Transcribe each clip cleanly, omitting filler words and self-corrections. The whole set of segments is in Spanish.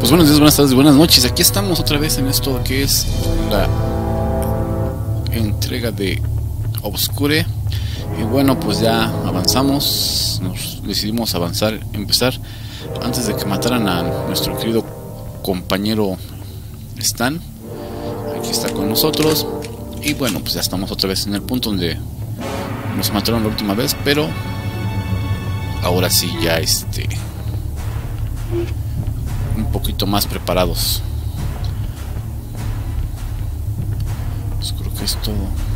Pues buenos días, buenas tardes, buenas noches. Aquí estamos otra vez en esto que es la entrega de Obscure. Y bueno, pues ya avanzamos. Nos decidimos empezar antes de que mataran a nuestro querido compañero Stan. Aquí está con nosotros. Y bueno, pues ya estamos otra vez en el punto donde nos mataron la última vez, pero ahora sí ya un poquito más preparados. Pues creo que es todo.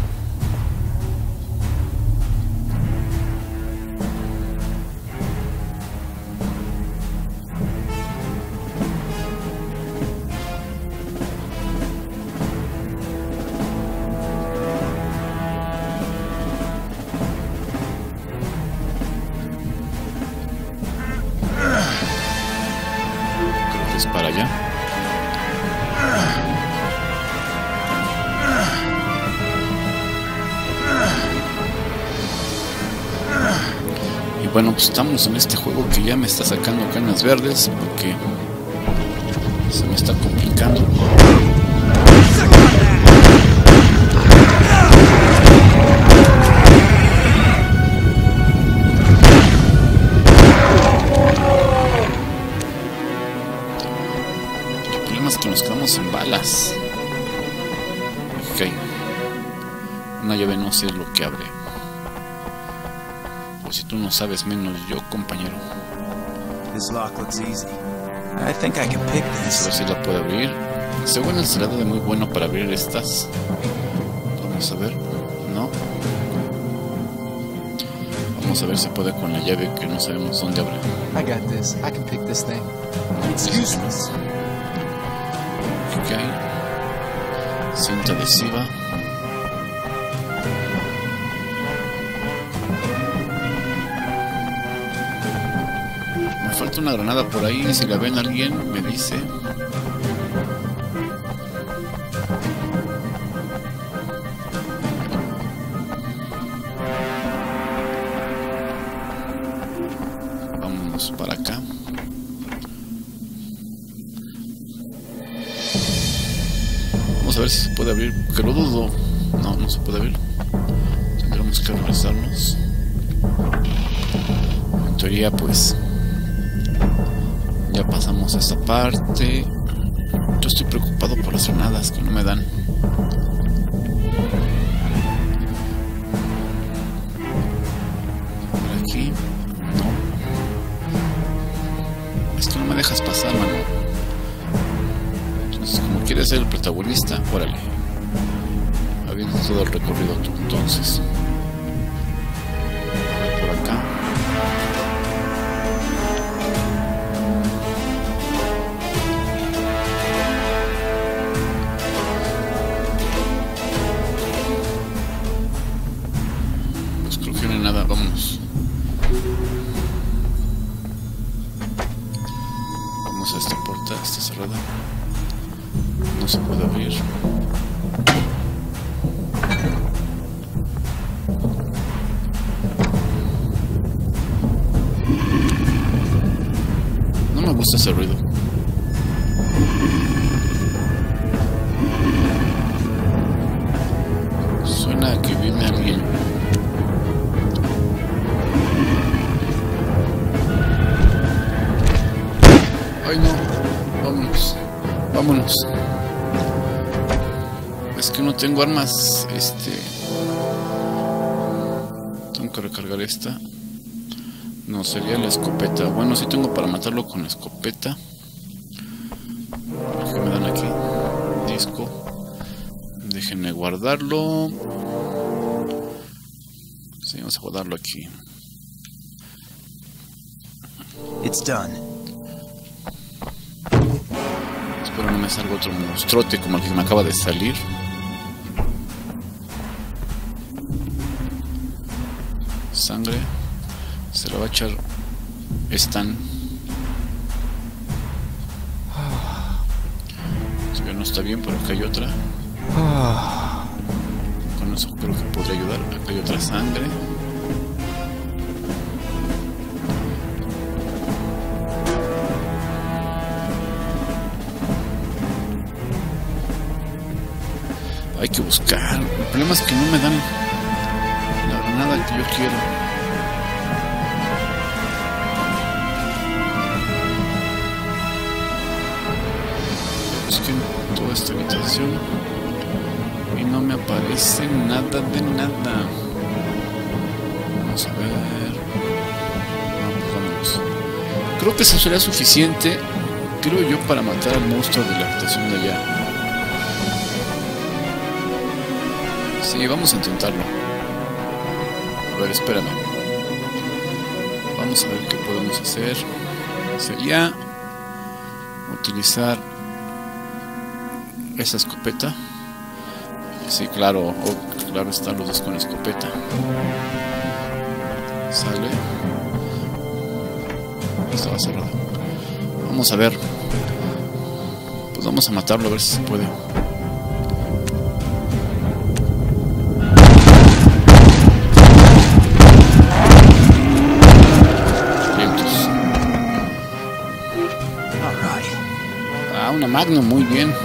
Para allá. Y bueno, pues estamos en este juego que ya me está sacando canas verdes porque se me está complicando. Que nos quedamos sin balas. Ok. Una llave no sé lo que abre. Pues si tú no sabes menos yo, compañero. This lock looks easy. I think I can pick this. A ver si la puedo abrir. Según el será de muy bueno para abrir estas. Vamos a ver. No. Vamos a ver si puede con la llave que no sabemos dónde abre. I got this. I can pick this thing. It's useless. Ok, cinta adhesiva. Me falta una granada por ahí, si la ven alguien me dice. Vámonos para acá. Vamos a ver si se puede abrir, que lo dudo. No, no se puede abrir. Tendremos que regresarnos. En teoría, pues ya pasamos esta parte. Yo estoy preocupado por las granadas que no me dan. Por aquí, no. Es que no me dejas pasar, mano. Como quieres ser el protagonista, órale. Habiendo todo el recorrido tú, entonces. A ver por acá. Pues creo que no hay nada, vámonos. Vamos a esta puerta, está cerrada. No se puede abrir. No me gusta ese ruido. Suena a que viene alguien. Ay no, vámonos. Vámonos. Es que no tengo armas. Tengo que recargar esta. No, sería la escopeta. Bueno, sí tengo para matarlo con la escopeta. ¿Qué me dan aquí? Disco. Déjenme guardarlo. Sí, vamos a guardarlo aquí. It's done. Espero no me salga otro monstruote como el que me acaba de salir. Sangre. Se la va a echar Stan. Todavía no está bien, pero acá hay otra. Con eso creo que podría ayudar. Acá hay otra sangre. que buscar. El problema es que no me dan la granada que yo quiero. Busqué en toda esta habitación y no me aparece nada de nada. Vamos a ver. Vamos. Creo que eso será suficiente, creo yo, para matar al monstruo de la habitación de allá. Sí, vamos a intentarlo. A ver, espérame. Vamos a ver qué podemos hacer. Sería utilizar esa escopeta. Sí, claro, claro, están los dos con escopeta. Sale. Estaba cerrado. Vamos a ver. Pues vamos a matarlo a ver si se puede. Ah, una Magnum, muy bien.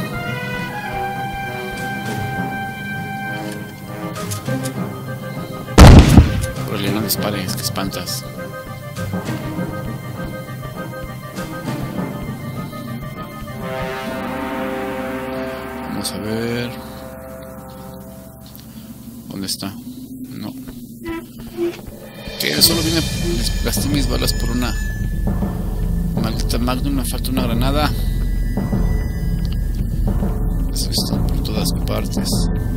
Órale, no dispares, que espantas. Vamos a ver. ¿Dónde está? No. Que solo vine. Gasté mis balas por una maldita Magnum. Me falta una granada. Eso está por todas partes.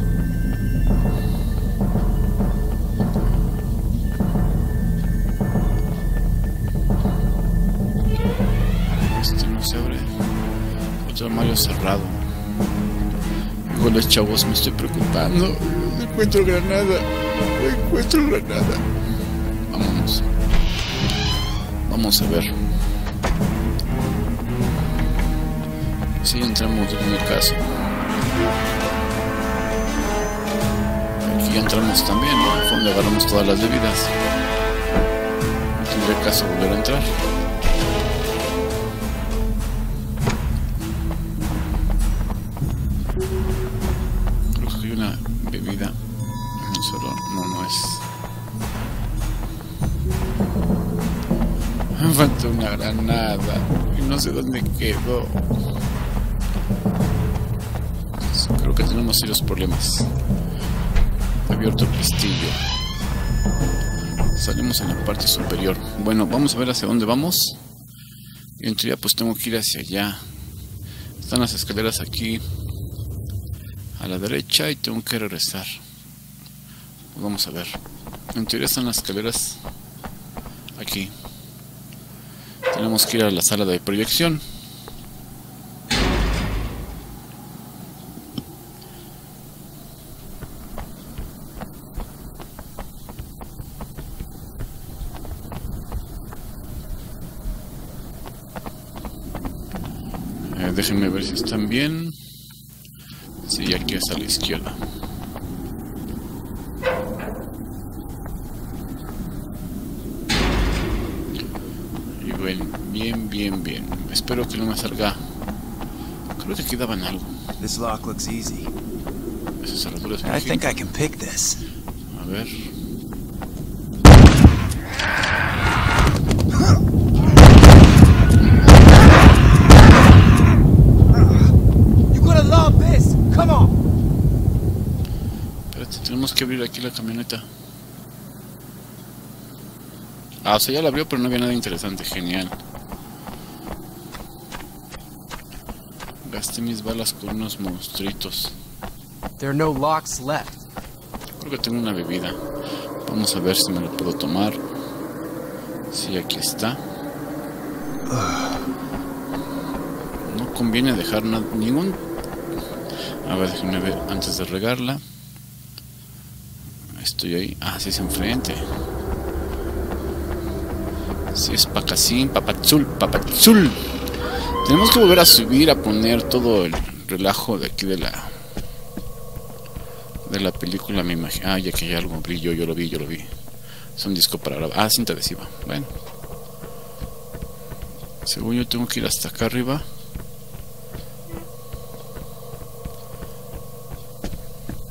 Este no se abre. Otro armario cerrado. Híjole, chavos, me estoy preocupando. No encuentro granada. No encuentro granada. Vámonos. Vamos a ver. Si sí, entramos en el caso. Aquí entramos también, ¿no? Fue donde agarramos todas las bebidas. No tendría caso volver a entrar. Creo que hay una bebida en el salón. No, no es. Me falta una granada y no sé dónde quedó. Creo que tenemos serios problemas. He abierto el pestillo. Salimos en la parte superior. Bueno, vamos a ver hacia dónde vamos. En teoría pues tengo que ir hacia allá. Están las escaleras aquí a la derecha y tengo que regresar. Pues vamos a ver. En teoría están las escaleras aquí. Tenemos que ir a la sala de proyección. Déjenme ver si están bien. Sí, aquí es a la izquierda. Y bueno, bien. Espero que no me salga. Creo que aquí daban algo. This lock looks easy. Esa cerradura es I think I can pick this. A ver. Tenemos que abrir aquí la camioneta. Ah, o sea, ya la abrió, pero no había nada interesante. Genial. Gasté mis balas con unos monstruitos. There are no locks left. Creo que tengo una bebida. Vamos a ver si me lo puedo tomar. Sí, aquí está. No conviene dejar ningún... A ver, déjenme ver antes de regarla. Estoy ahí. Ah, sí es enfrente. Sí es Pacasín, Papazul. Tenemos que volver a subir, a poner todo el relajo de aquí de la película, me imagino. Ah, ya que hay algo brillo, yo lo vi. Es un disco para grabar. Ah, cinta adhesiva. Bueno. Según yo tengo que ir hasta acá arriba.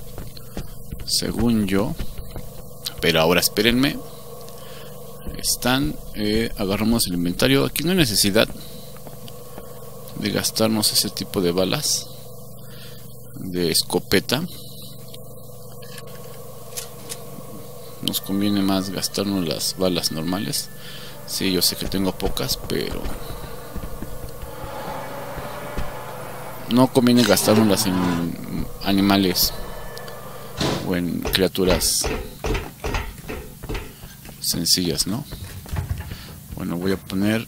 según yo. Pero ahora espérenme. Agarramos el inventario. Aquí no hay necesidad de gastarnos ese tipo de balas de escopeta. Nos conviene más gastarnos las balas normales. Sí, yo sé que tengo pocas, pero no conviene gastárnoslas en animales o en criaturas sencillas, ¿no? Bueno, voy a poner...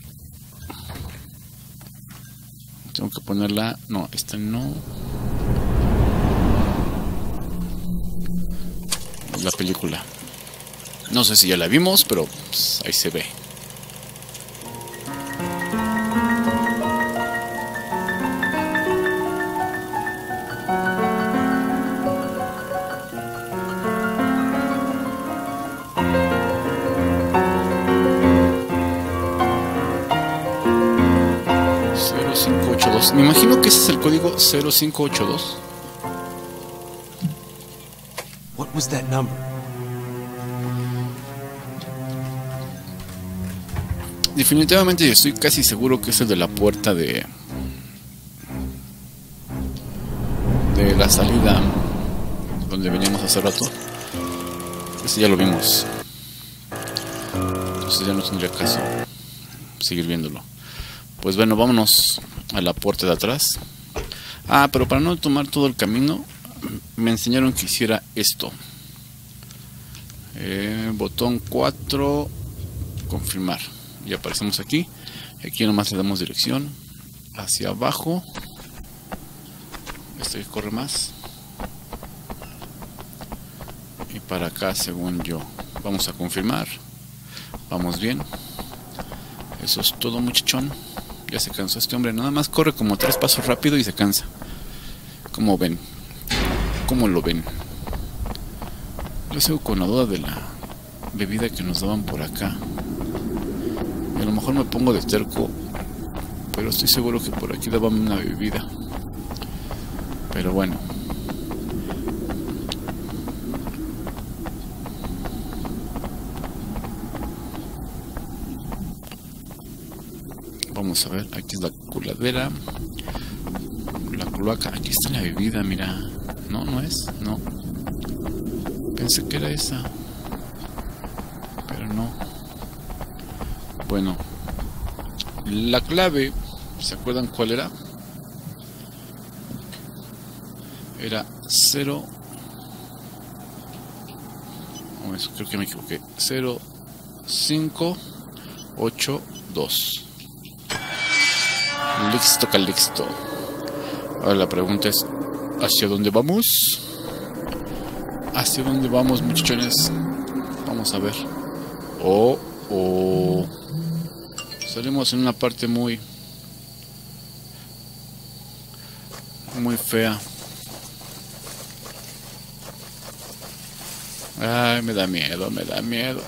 Tengo que ponerla... No, esta no. La película. No sé si ya la vimos, pero pues, ahí se ve. Me imagino que ese es el código 0582. What was that number? Definitivamente estoy casi seguro que es el de la puerta de la salida donde veníamos hace rato. Ese ya lo vimos. Entonces ya no tendría caso seguir viéndolo. Pues bueno, vámonos a la puerta de atrás. Ah, pero para no tomar todo el camino, me enseñaron que hiciera esto. Botón 4, confirmar. Y aparecemos aquí. Aquí nomás le damos dirección hacia abajo. Este que corre más. Y para acá, según yo. Vamos a confirmar. Vamos bien. Eso es todo, muchachón. Ya se cansó este hombre. Nada más corre como 3 pasos rápido y se cansa. ¿Cómo ven? ¿Cómo lo ven? Yo sigo con la duda de la bebida que nos daban por acá. Y a lo mejor me pongo de terco, pero estoy seguro que por aquí daban una bebida. Pero bueno. Vamos a ver, aquí es la coladera. La cloaca, aquí está la bebida, mira. No, no es, no. Pensé que era esa, pero no. Bueno, la clave, ¿se acuerdan cuál era? Era 0. Oh, eso creo que me equivoqué. 0582. Listo, Calixto. Ahora la pregunta es: ¿hacia dónde vamos? ¿Hacia dónde vamos, muchachones? Vamos a ver. Salimos en una parte muy fea. Ay, me da miedo, me da miedo.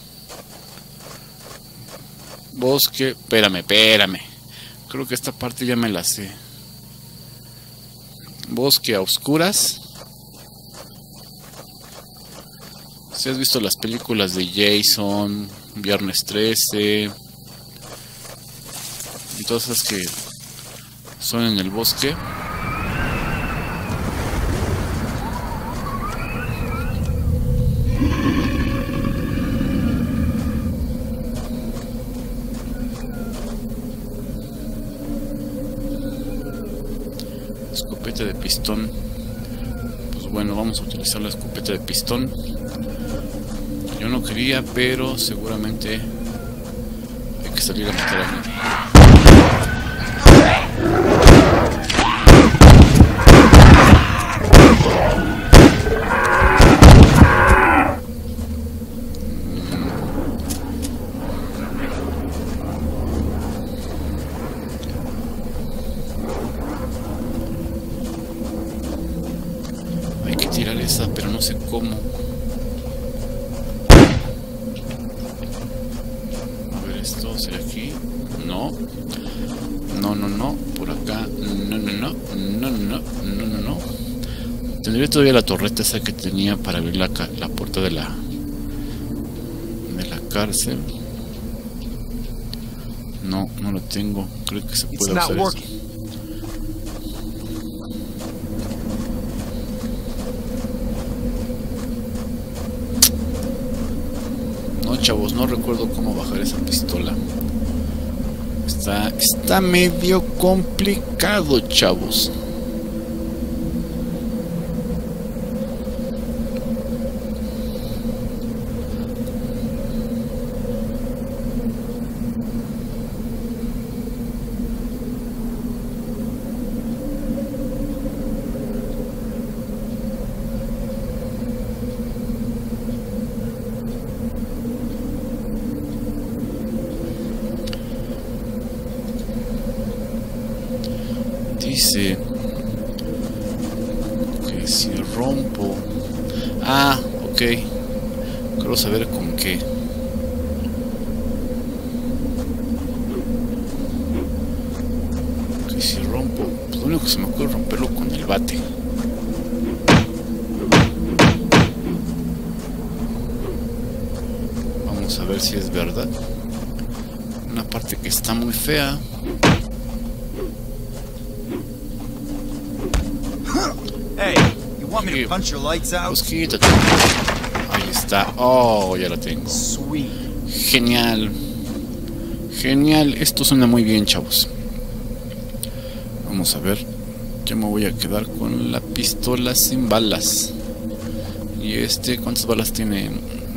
Bosque, espérame. Creo que esta parte ya me la sé. Bosque a oscuras. Si has visto las películas de Jason, Viernes 13 y todas esas que son en el bosque. Escopeta de pistón. Pues bueno, vamos a utilizar la escopeta de pistón. Yo no quería, pero seguramente hay que salir a matar a alguien. Hay que tirar esa, pero no sé cómo. ¿Esto será aquí? No. No. Por acá. No. Tendría todavía la torreta esa que tenía para abrir la puerta de la cárcel. No, no lo tengo. Creo que se puede usar eso. No, chavos, no recuerdo cómo bajar esa pistola. Está medio complicado, chavos. Dice que si rompo... Ah, ok. Quiero saber con qué. Que si rompo... Pues lo único que se me ocurre es romperlo con el bate. Vamos a ver si es verdad. Una parte que está muy fea. Hey, you want me to punch your lights out? Pues quítate. Ahí está. Oh, ya la tengo. Sweet. Genial. Genial. Esto suena muy bien, chavos. Vamos a ver. Yo me voy a quedar con la pistola sin balas. Y ¿cuántas balas tiene?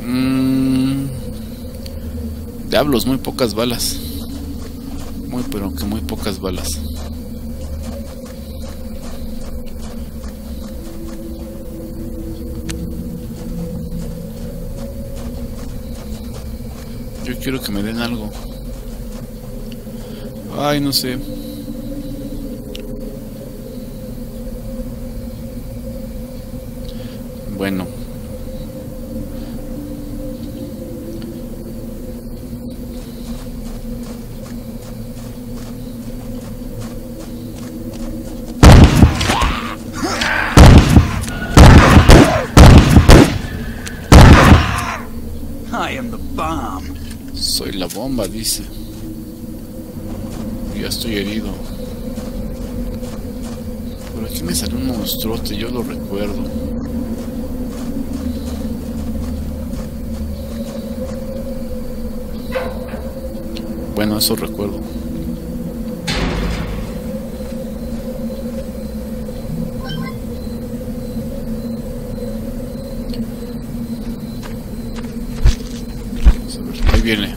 Diablos, muy pocas balas. Pero que muy pocas balas. Yo quiero que me den algo. Ay, no sé. Bueno. I am the bomb. Soy la bomba, dice. Ya estoy herido. Por aquí me salió un monstruote, yo lo recuerdo. Bueno, eso recuerdo. Vamos a ver, ahí viene.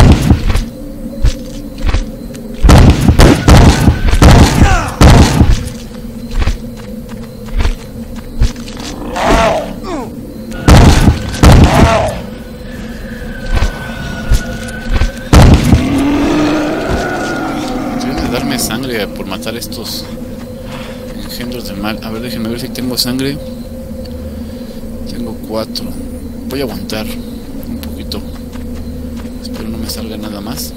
Sangre por matar estos engendros del mal. A ver, déjenme ver si tengo sangre. Tengo 4. Voy a aguantar un poquito. Espero no me salga nada más.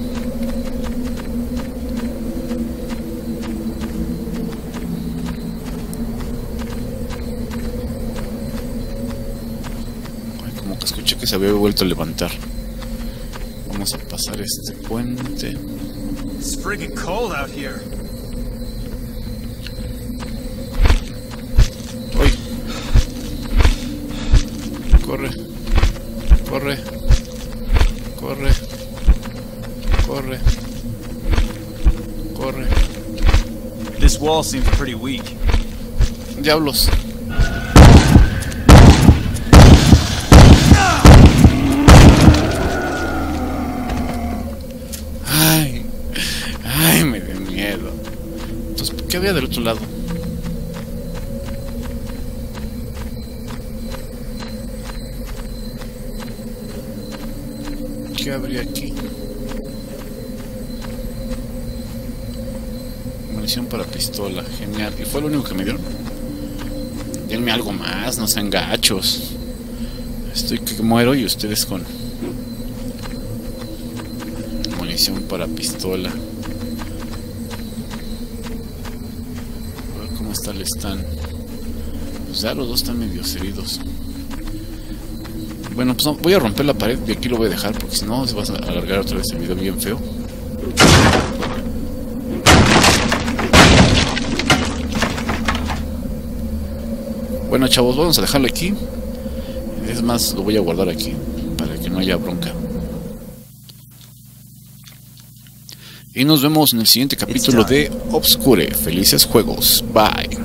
Ay, como que escuché que se había vuelto a levantar. Vamos a pasar este puente. It's friggin' cold out here. ¡Uy! Corre. Corre. Corre. Corre. Corre. This wall seems pretty weak. Diablos. Ay, me dio miedo. Entonces, ¿qué había del otro lado? ¿Qué habría aquí? Munición para pistola, genial. ¿Y fue lo único que me dieron? Denme algo más, no sean gachos. Estoy que muero y ustedes con munición para pistola. A ver cómo está el stand. Pues pues ya los dos están medio heridos. Bueno, pues no, voy a romper la pared y aquí lo voy a dejar porque si no se va a alargar otra vez el video bien feo. Bueno, chavos, vamos a dejarlo aquí. Es más, lo voy a guardar aquí para que no haya bronca. Y nos vemos en el siguiente capítulo de Obscure. Felices juegos. Bye.